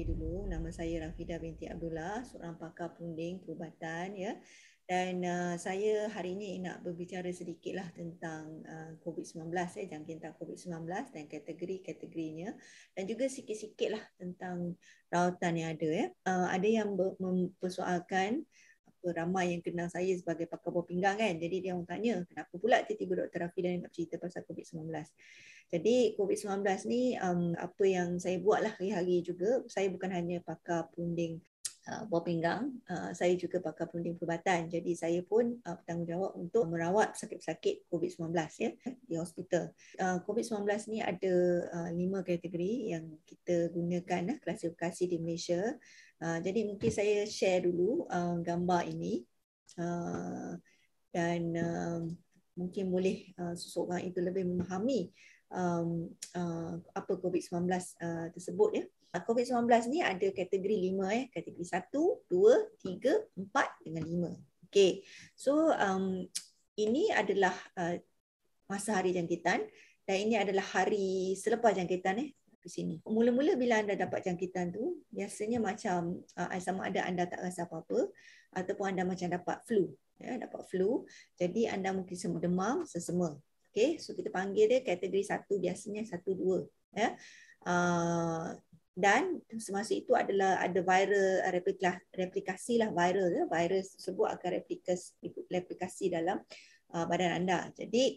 diri dulu. Nama saya Rafidah binti Abdullah, seorang pakar punding perubatan ya. Dan saya hari ini nak berbicara sedikitlah tentang COVID-19 ya, jangkitan COVID-19 dan kategori-kategorinya, dan juga sikit-sikitlah tentang rawatan yang ada ya. Ada yang mempersoalkan ramai yang kenal saya sebagai pakar buah pinggang kan. Jadi dia orang tanya, kenapa pula tiba-tiba Dr. Rafidah nak bercerita pasal COVID-19. Jadi COVID-19 ni apa yang saya buatlah hari-hari juga. Saya bukan hanya pakar punding buah pinggang, saya juga pakar punding perubatan. Jadi saya pun bertanggungjawab untuk merawat pesakit-pesakit COVID-19 ya di hospital. COVID-19 ni ada 5 kategori yang kita gunakan klasifikasi di Malaysia. Jadi mungkin saya share dulu gambar ini dan mungkin boleh seseorang itu lebih memahami apa COVID-19 tersebut ya. COVID-19 ni ada kategori 5 kategori 1, 2, 3, 4 dengan 5. Okey. So ini adalah masa hari jangkitan dan ini adalah hari selepas jangkitan ke sini. Mula-mula bila anda dapat jangkitan tu, biasanya macam sama ada anda tak rasa apa-apa ataupun anda macam dapat flu, ya, dapat flu. Jadi anda mungkin semua demam, sesema. Okey, so kita panggil dia kategori 1, biasanya 1, 2 ya. Dan semasa itu adalah ada viral replikasi lah viral ya. Virus tersebut akan replikasi dalam badan anda. Jadi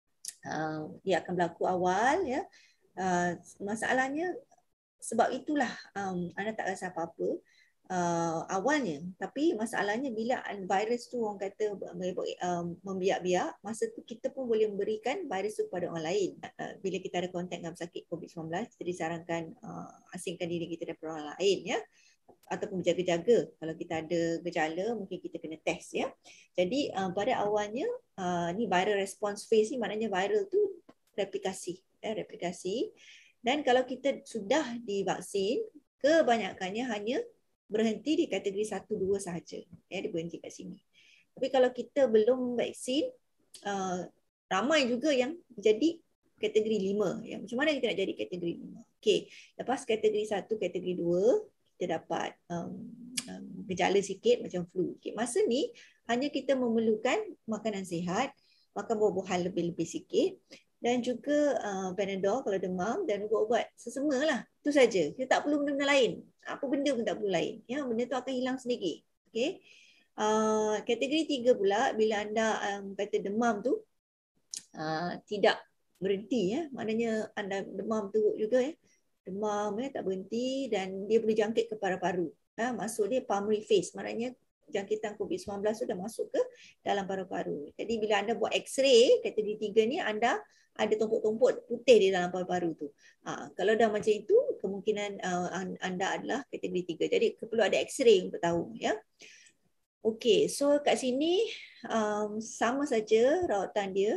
dia akan berlaku awal ya. Masalahnya sebab itulah anda tak rasa apa-apa awalnya, tapi masalahnya bila virus tu orang kata membiak-biak, masa tu kita pun boleh memberikan virus tu kepada orang lain. Bila kita ada kontak dengan pesakit COVID-19, kita disarankan asingkan diri kita daripada orang lain ya, ataupun berjaga-jaga. Kalau kita ada gejala, mungkin kita kena test ya. Jadi pada awalnya ni viral response phase ni, maknanya viral tu replikasi. Dan kalau kita sudah divaksin, kebanyakannya hanya berhenti di kategori 1, 2 sahaja. Ya, dia berhenti kat sini. Tapi kalau kita belum vaksin, ramai juga yang jadi kategori 5. Ya, macam mana kita nak jadi kategori 5? Okey, lepas kategori 1, kategori 2, kita dapat gejala sikit macam flu. Okay, masa ni hanya kita memerlukan makanan sihat, makan buah-buahan lebih-lebih sikit, dan juga Panadol kalau demam, dan ubat-ubat sesama lah. Itu saja. Kita tak perlu benda-benda lain. Apa benda pun tak perlu lain. Ya, benda tu akan hilang sendiri. Okay. Kategori 3 pula, bila anda kata demam tu tidak berhenti ya. Maknanya anda demam teruk juga ya. Demam ya, tak berhenti dan dia boleh jangkit ke paru-paru. Masuk dia pulmonary phase. Maknanya jangkitan COVID-19 sudah masuk ke dalam paru-paru. Jadi bila anda buat X-ray kategori 3 ni, anda ada tumpuk-tumpuk putih di dalam paru-paru tu. Kalau dah macam itu, kemungkinan anda adalah kategori 3. Jadi perlu ada X-ray untuk tahu ya. Okey, so kat sini sama saja rawatan dia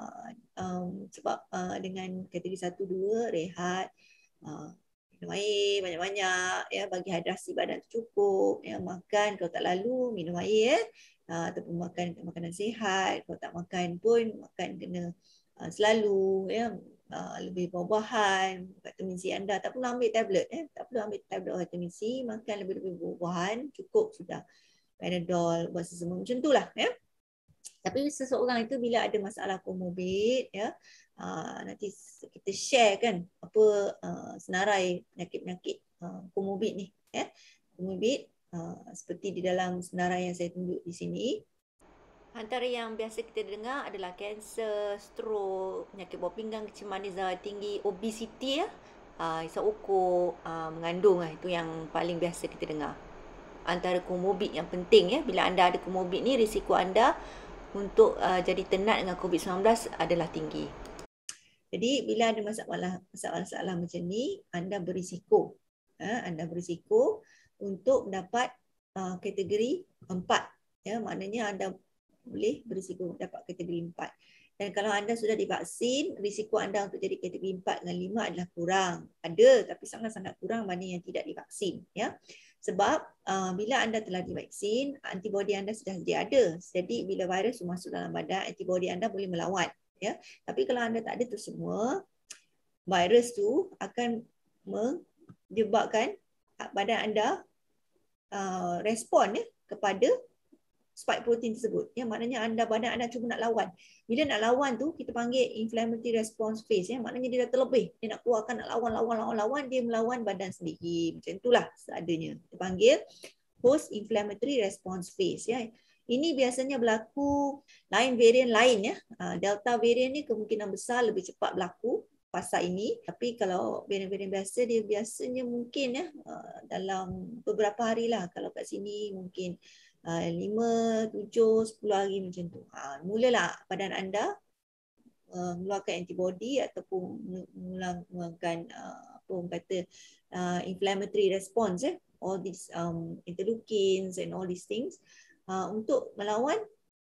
sebab dengan kategori 1, 2 rehat, minum air banyak-banyak ya, bagi hidrasi badan cukup ya, makan kalau tak lalu minum air ataupun makan makanan sihat. Kalau tak makan pun makan kena selalu ya, lebih buah-buahan. Vitamin C anda tak perlu ambil tablet ya, tak perlu ambil tablet vitamin C, makan lebih-lebih buah-buahan cukup sudah. Panadol buat sesama macam itulah ya. Tapi seseorang itu bila ada masalah komorbid ya, nanti kita share kan apa senarai penyakit-penyakit komorbid ni ya. Komorbid seperti di dalam senarai yang saya tunjuk di sini. Antara yang biasa kita dengar adalah kanser, stroke, penyakit buah pinggang, kecil manis darah tinggi, obesiti ya, isap ukur, mengandung lah. Itu yang paling biasa kita dengar. Antara komorbid yang penting ya, bila anda ada komorbid ni, risiko anda untuk jadi tenat dengan COVID-19 adalah tinggi. Jadi bila ada masalah-masalah macam ni, anda berisiko. Anda berisiko untuk mendapat kategori 4. Ya, maknanya anda boleh berisiko dapat kategori 4. Dan kalau anda sudah divaksin, risiko anda untuk jadi kategori 4 dengan 5 adalah kurang. Ada, tapi sangat-sangat kurang banding yang tidak divaksin. Ya. Sebab bila anda telah divaksin, antibodi anda sudah sedia ada. Jadi bila virus masuk dalam badan, antibodi anda boleh melawan. Ya. Tapi kalau anda tak ada tu semua, virus tu akan menyebabkan badan anda respon kepada spike protein tersebut. Maknanya badan anda cuba nak lawan. Bila nak lawan tu kita panggil inflammatory response phase. Maknanya dia dah terlebih. Dia nak keluarkan, nak lawan, dia melawan badan sendiri. Macam itulah seadanya. Kita panggil post inflammatory response phase. Ini biasanya berlaku varian lain. Delta varian ni kemungkinan besar lebih cepat berlaku fasa ini. Tapi kalau varian-varian biasa, dia biasanya mungkin dalam beberapa hari lah. Kalau kat sini mungkin 5, 7, 10 hari macam tu. Mulalah badan anda mengeluarkan antibody ataupun mengeluarkan apa orang kata inflammatory response, all these interleukins and all these things untuk melawan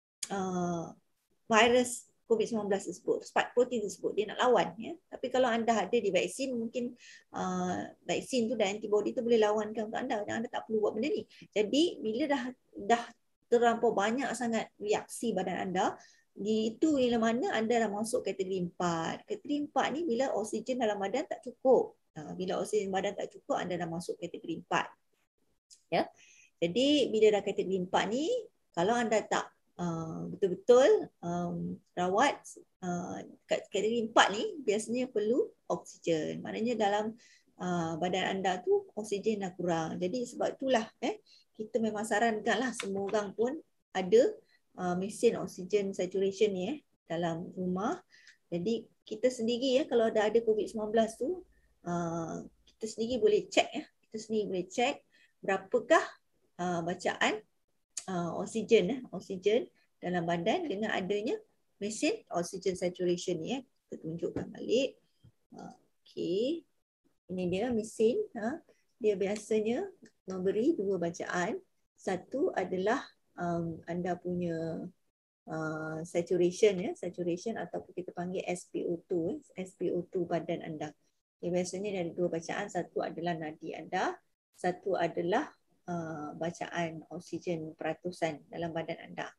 virus COVID-19 tersebut, spike protein tersebut, dia nak lawan. Tapi kalau anda ada di vaksin, mungkin vaksin tu dan antibody tu boleh lawankan untuk anda dan anda tak perlu buat benda ni. Jadi bila dah terlampau banyak sangat reaksi badan anda, itu bila mana anda dah masuk kategori 4. Kategori 4 ni bila oksigen dalam badan tak cukup. Bila oksigen badan tak cukup, anda dah masuk kategori 4. Jadi bila dah kategori 4 ni, kalau anda tak betul-betul rawat kat kategori 4 ni, biasanya perlu oksigen. Maknanya dalam badan anda tu oksigen dah kurang. Jadi sebab itulah kita memang sarankanlah semua orang pun ada mesin oksigen saturation ni dalam rumah. Jadi kita sendiri kalau dah ada COVID-19 tu, kita sendiri boleh check kita sendiri boleh check berapakah bacaan oksigen dalam badan dengan adanya mesin oksigen saturation ni. Kita tunjukkan balik. Okey. Ini dia mesin. Dia biasanya memberi 2 bacaan. Satu adalah anda punya saturation ataupun kita panggil SpO2 badan anda. Dia biasanya ada 2 bacaan. Satu adalah nadi anda, satu adalah bacaan oksigen peratusan dalam badan anda.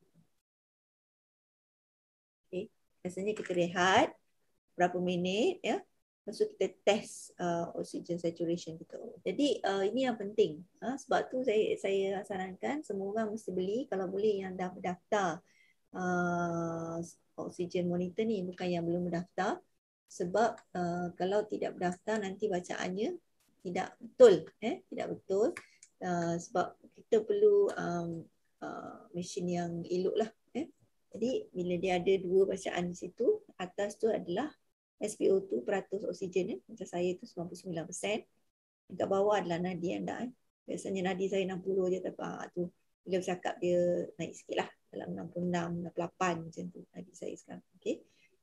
Okay. Biasanya kita rehat berapa minit lepas tu kita test oksigen saturation kita. Jadi ini yang penting. Sebab tu saya sarankan semua orang mesti beli, kalau boleh yang dah berdaftar oksigen monitor ni, bukan yang belum berdaftar. Sebab kalau tidak berdaftar nanti bacaannya tidak betul. Tidak betul. Sebab kita perlu mesin yang elok lah. Jadi bila dia ada 2 bacaan di situ, atas tu adalah SpO2 peratus oksigen macam saya tu 99%. Dekat bawah adalah nadi anda. Biasanya nadi saya 60 je, tapi tu bila bercakap dia naik sikit lah, dalam 66, 68 macam tu nadi saya sekarang. Okay.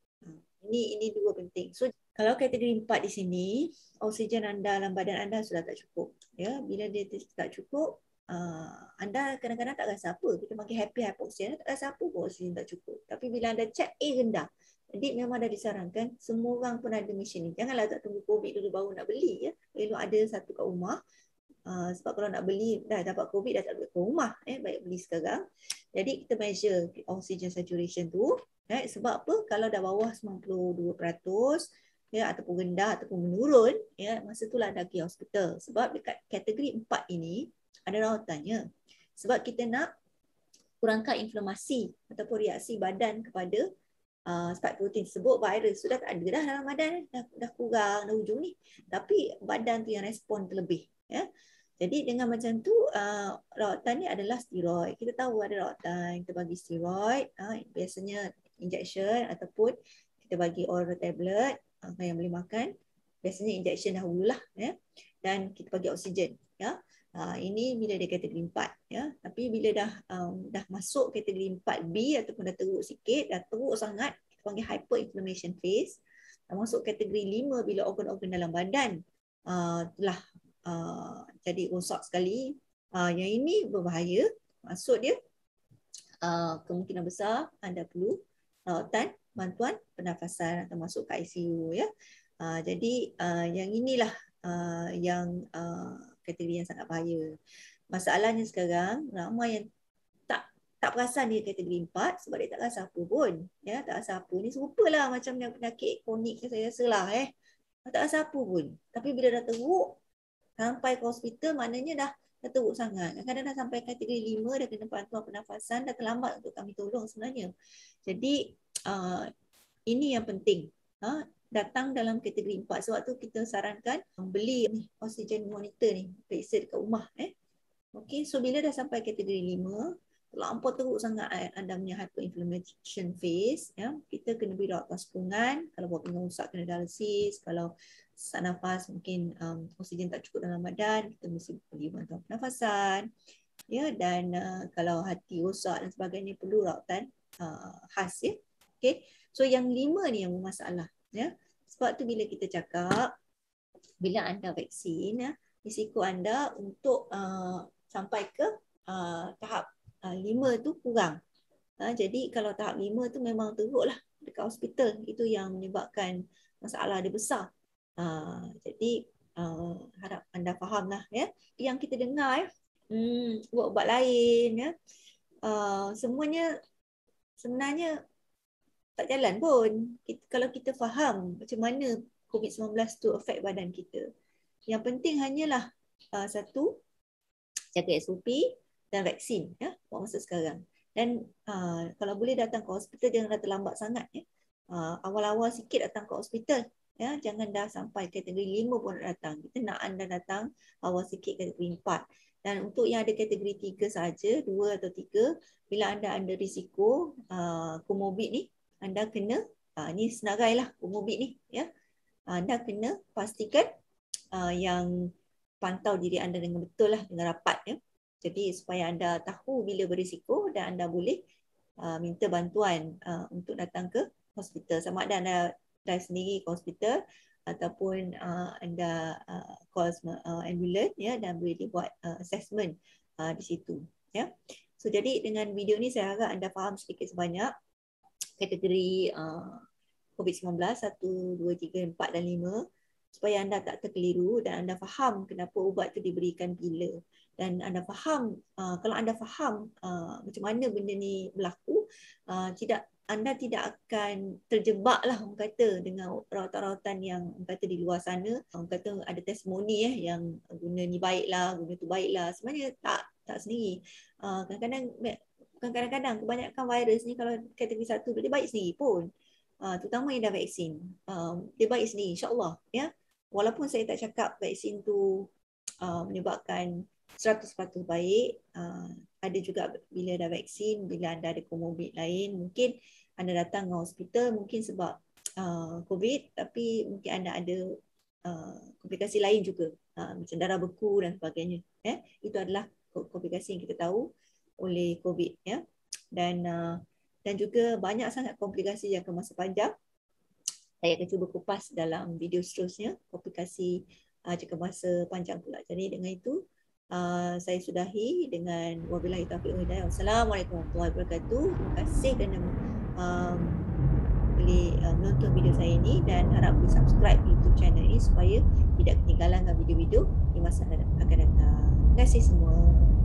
Ini 2 penting. So kalau kategori 4 di sini, oksigen anda dalam badan anda sudah tak cukup. Bila dia tak cukup, anda kadang-kadang tak rasa apa. Kita panggil happy hypoxia, tak rasa apa pun oksigen tak cukup. Tapi bila anda check rendah. Jadi memang dah disarankan semua orang pun ada mesin ni. Janganlah tak tunggu COVID dulu baru nak beli. Elok ada satu kat rumah. Sebab kalau nak beli, dah dapat COVID dah tak ada kat rumah. Baik beli sekarang. Jadi kita measure oxygen saturation tu. Sebab apa? Kalau dah bawah 92%, ataupun rendah ataupun menurun, masa itulah dah pergi hospital. Sebab dekat kategori 4 ini ada rawatannya. Sebab kita nak kurangkan inflamasi ataupun reaksi badan kepada spike protein tersebut. Virus sudah tak ada dah dalam badan, dah kurang, dah hujung ni. Tapi badan tu yang respon terlebih. Jadi dengan macam tu, rawatan ni adalah steroid. Kita tahu ada rawatan, kita bagi steroid, biasanya injection ataupun kita bagi oral tablet yang boleh makan. Biasanya injection dahululah, dan kita bagi oksigen. Ini bila dia kategori 4. Tapi bila dah masuk kategori 4B ataupun dah teruk sikit, dah teruk sangat, kita panggil hyperinflammation phase. Dah masuk kategori 5 bila organ-organ dalam badan telah jadi rosak sekali. Yang ini berbahaya. Maksud dia kemungkinan besar anda perlu rawatan bantuan pernafasan atau masuk ke ICU. Jadi yang inilah yang kategori yang sangat bahaya. Masalahnya sekarang ramai yang tak perasan dia kategori 4 sebab dia tak rasa apa pun. Tak rasa apa. Ni serupalah macam yang penyakit kronik saya rasa lah. Tak rasa apa pun. Tapi bila dah teruk, Sampai ke hospital maknanya dah teruk sangat. Kadang-kadang dah sampai kategori 5, dah kena bantuan pernafasan, dah terlambat untuk kami tolong sebenarnya. Jadi ini yang penting. Datang dalam kategori 4. Sebab tu kita sarankan beli oxygen monitor ni, periksa dekat rumah. Okay, so bila dah sampai kategori 5, terlampau teruk sangat anda punya hyperinflammation phase, kita kena beri rawatan sepungan. Kalau buat pinggang rosak kena dialisis, kalau sesak nafas mungkin oksigen tak cukup dalam badan, kita mesti beri bantuan pernafasan. Dan kalau hati rosak dan sebagainya perlu rawatan khas. Okay, so yang 5 ni yang bermasalah. Sebab tu bila kita cakap, bila anda vaksin, risiko anda untuk sampai ke tahap 5 tu kurang. Jadi kalau tahap 5 tu memang teruklah dekat hospital. Itu yang menyebabkan masalah dia besar. Jadi harap anda faham lah. Yang kita dengar ubat-ubat lain, semuanya sebenarnya tak jalan pun. Kalau kita faham macam mana COVID-19 tu affect badan kita. Yang penting hanyalah satu, jaga SOP dan vaksin buat masa sekarang. Dan kalau boleh datang ke hospital jangan dah terlambat sangat. Awal-awal sikit datang ke hospital. Jangan dah sampai kategori 5 pun datang. Kita nak anda datang awal sikit kategori 4. Dan untuk yang ada kategori 3 saja, 2 atau 3, bila anda ada risiko komorbid ni, anda kena, ni senarai lah komorbid ni. Anda kena pastikan yang pantau diri anda dengan betul lah, dengan rapat. Jadi supaya anda tahu bila berisiko dan anda boleh minta bantuan untuk datang ke hospital. Sama ada anda drive sendiri ke hospital ataupun anda call ambulans dan boleh dibuat assessment di situ. So jadi dengan video ni saya harap anda faham sedikit sebanyak kategori COVID-19 1, 2, 3, 4 dan 5 supaya anda tak terkeliru dan anda faham kenapa ubat tu diberikan bila. Dan anda faham, kalau anda faham macam mana benda ni berlaku, anda tidak akan terjebak lah orang kata dengan rawatan-rawatan yang orang kata di luar sana. Orang kata ada testimoni yang guna ni baiklah, guna tu baiklah. Sebenarnya tak sendiri. Kadang-kadang kebanyakan virus ni kalau kategori 1 dia baik sendiri pun. Terutama yang dah vaksin. Dia baik sendiri insya-Allah. Walaupun saya tak cakap vaksin tu menyebabkan 100% baik, ada juga bila dah vaksin, bila anda ada komorbid lain, mungkin anda datang ke hospital mungkin sebab COVID, tapi mungkin anda ada komplikasi lain juga, macam darah beku dan sebagainya. Itu adalah komplikasi yang kita tahu oleh COVID. Dan juga banyak sangat komplikasi yang akan masa panjang. Saya akan cuba kupas dalam video seterusnya, komplikasi jangka masa panjang pula. Jadi dengan itu, saya sudahi dengan wabillahi taufiq wal hidayah. Wassalamualaikum warahmatullahi wabarakatuh. Terima kasih kerana boleh menonton video saya ini dan harap boleh subscribe YouTube channel ini supaya tidak ketinggalan video-video di masa akan datang. Terima kasih semua.